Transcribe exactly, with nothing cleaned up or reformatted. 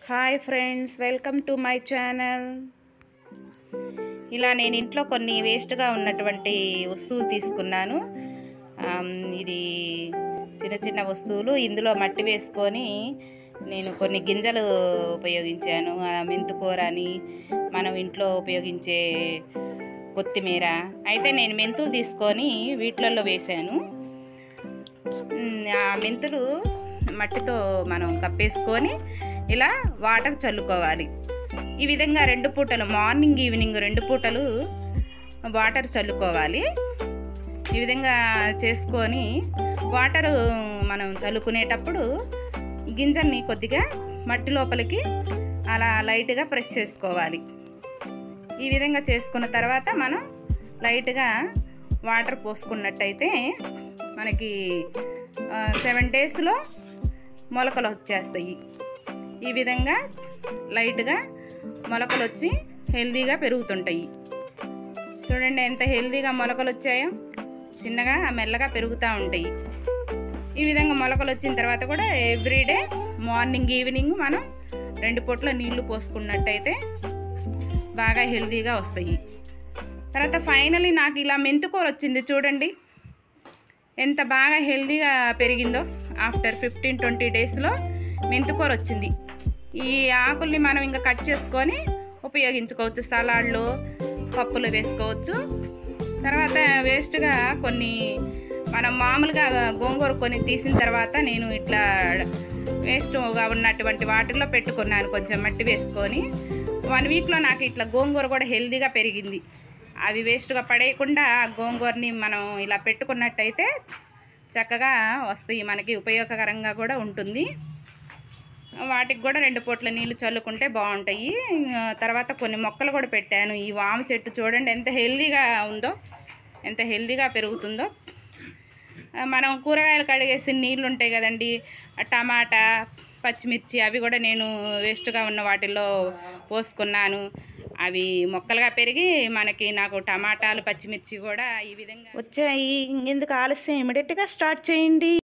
Hi friends, welcome to my channel. ఇలా నేను ఇంట్లో కొన్ని వేస్ట్గా ఉన్నటువంటి వస్తువులు తీసుకున్నాను. ఇది చిన్న చిన్న వస్తువులు. ఇందులో మట్టి వేసుకొని నేను కొన్ని గింజలు ఉపయోగించాను. మెంతుకూర అని, మనం ఇంట్లో ఉపయోగించే కొత్తిమీర. అయితే నేను మెంతులు తీసుకొని వీటిలలో వేశాను. ఆ మెంతులు మట్టితో మనం కప్పేసుకొని ఇలా వాటర్ చల్లుకోవాలి. ఈ విధంగా రెండు పూటలు, మార్నింగ్ ఈవినింగ్ రెండు పూటలు వాటర్ చల్లుకోవాలి. ఈ విధంగా చేసుకొని వాటరు మనం చల్లుకునేటప్పుడు గింజల్ని కొద్దిగా మట్టి లోపలికి అలా లైట్గా ప్రెస్ చేసుకోవాలి. ఈ విధంగా చేసుకున్న తర్వాత మనం లైట్గా వాటర్ పోసుకున్నట్టయితే మనకి సెవెన్ డేస్లో మొలకలు వచ్చేస్తాయి. ఈ విధంగా లైట్గా మొలకలు వచ్చి హెల్దీగా పెరుగుతుంటాయి. చూడండి ఎంత హెల్దీగా మొలకలు వచ్చాయో. చిన్నగా మెల్లగా పెరుగుతూ ఉంటాయి. ఈ విధంగా మొలకలు వచ్చిన తర్వాత కూడా ఎవ్రీడే మార్నింగ్ ఈవినింగ్ మనం రెండు పూట్ల నీళ్లు పోసుకున్నట్టయితే బాగా హెల్దీగా వస్తాయి. తర్వాత ఫైనలీ నాకు ఇలా మెంతుకూర వచ్చింది. చూడండి ఎంత బాగా హెల్దీగా పెరిగిందో. ఆఫ్టర్ ఫిఫ్టీన్ ట్వంటీ డేస్లో మెంతుకూర వచ్చింది. ఈ ఆకుల్ని మనం ఇంకా కట్ చేసుకొని ఉపయోగించుకోవచ్చు. సలాడ్లో, పప్పులో వేసుకోవచ్చు. తర్వాత వేస్ట్గా కొన్ని మనం మామూలుగా గోంగూర కొన్ని తీసిన తర్వాత నేను ఇట్లా వేస్ట్గా ఉన్నటువంటి వాటిల్లో పెట్టుకున్నాను. కొంచెం మట్టి వేసుకొని వన్ వీక్లో నాకు ఇట్లా గోంగూర కూడా హెల్దీగా పెరిగింది. అవి వేస్ట్గా పడేయకుండా గోంగూరని మనం ఇలా పెట్టుకున్నట్టయితే చక్కగా వస్తాయి. మనకి ఉపయోగకరంగా కూడా ఉంటుంది. వాటికి కూడా రెండు పూట్ల నీళ్ళు చల్లుకుంటే బాగుంటాయి. తర్వాత కొన్ని మొక్కలు కూడా పెట్టాను. ఈ వామ చెట్టు చూడండి ఎంత హెల్దీగా ఉందో, ఎంత హెల్దీగా పెరుగుతుందో. మనం కూరగాయలు కడిగేసి నీళ్ళు ఉంటాయి కదండి, టమాటా, పచ్చిమిర్చి, అవి కూడా నేను వేస్ట్గా ఉన్న వాటిల్లో పోసుకున్నాను. అవి మొక్కలుగా పెరిగి మనకి నాకు టమాటాలు, పచ్చిమిర్చి కూడా ఈ విధంగా వచ్చాయి. ఇంకెందుకు ఆలస్యం, ఇమీడియట్గా స్టార్ట్ చేయండి.